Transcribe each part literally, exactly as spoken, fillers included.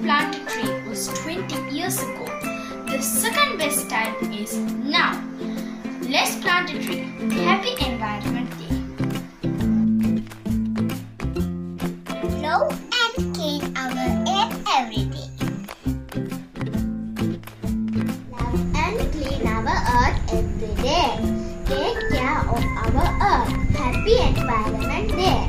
plant a tree was twenty years ago. The second best time is now. Let's plant a tree. Happy Environment Day. Grow and clean our air every day. Love and clean our earth every day. Take care of our earth. Happy Environment Day.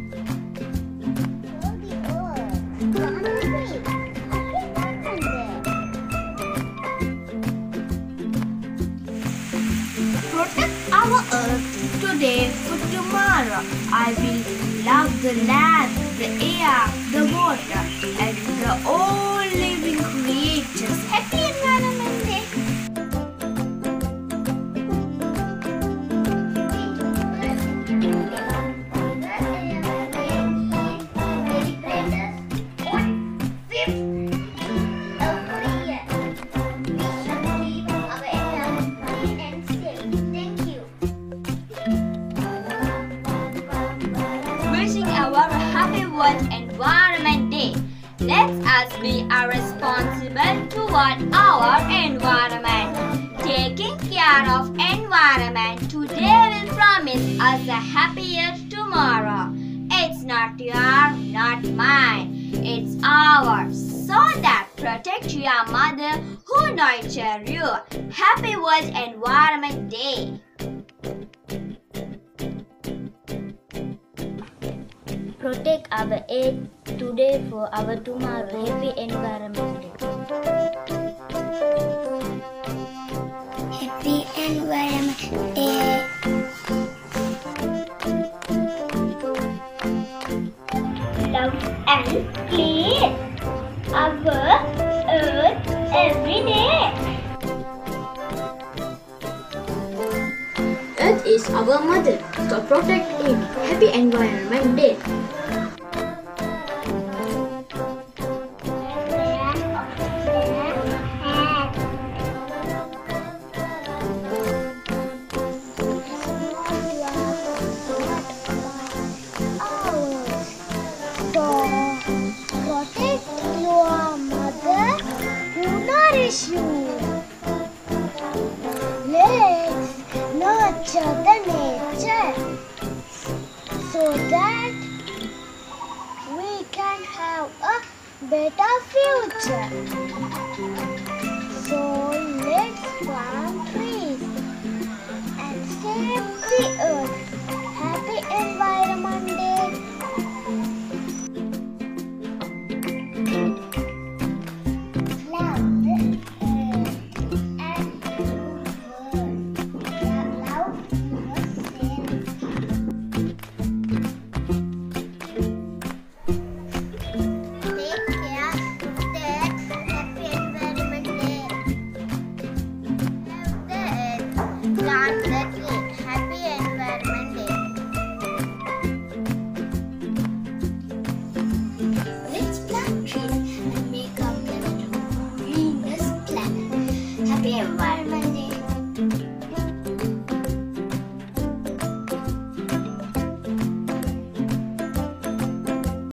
Protect our earth today for tomorrow. I will love the land, the air, the water, and the all living creatures. Happy Environment Day. Wishing our Happy World Environment Day. Let us be a responsible toward our environment. Taking care of environment today will promise us a happier tomorrow. It's not yours, not mine. It's ours. So that protect your mother who nurtured you. Happy World Environment Day. Protect our earth today for our tomorrow. Happy Environment Day. Happy Environment Day. Love and clean our earth every day. Earth is our mother, so protect it. Happy Environment Day. Protect your mother who nourish you. Let's nurture the nature so that we can have a better future.